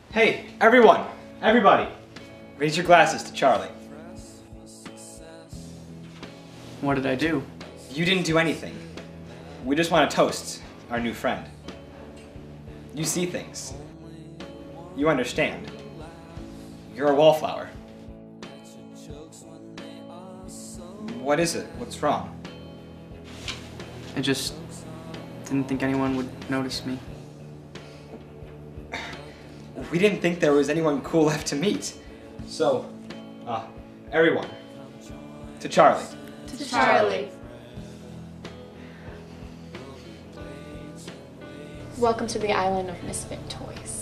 Hey, everyone! Everybody! Raise your glasses to Charlie. What did I do? You didn't do anything. We just want to toast our new friend. You see things. You understand. You're a wallflower. What is it? What's wrong? I just didn't think anyone would notice me. We didn't think there was anyone cool left to meet. So, everyone, to Charlie. To Charlie. Welcome to the island of misfit toys.